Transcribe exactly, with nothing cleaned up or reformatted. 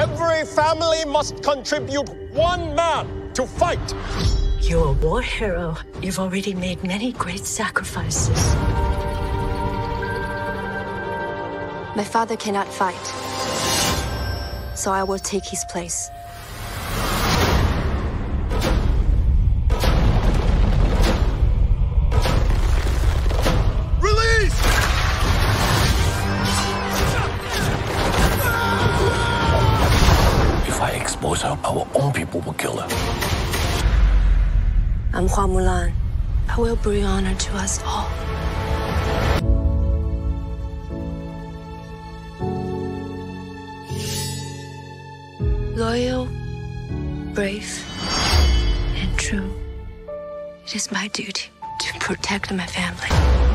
Every family must contribute one man to fight. You're a war hero. You've already made many great sacrifices. My father cannot fight, so I will take his place. Release! If I expose her, our own people will kill her. I'm Hua Mulan. I will bring honor to us all. Loyal, brave, and true. It is my duty to protect my family.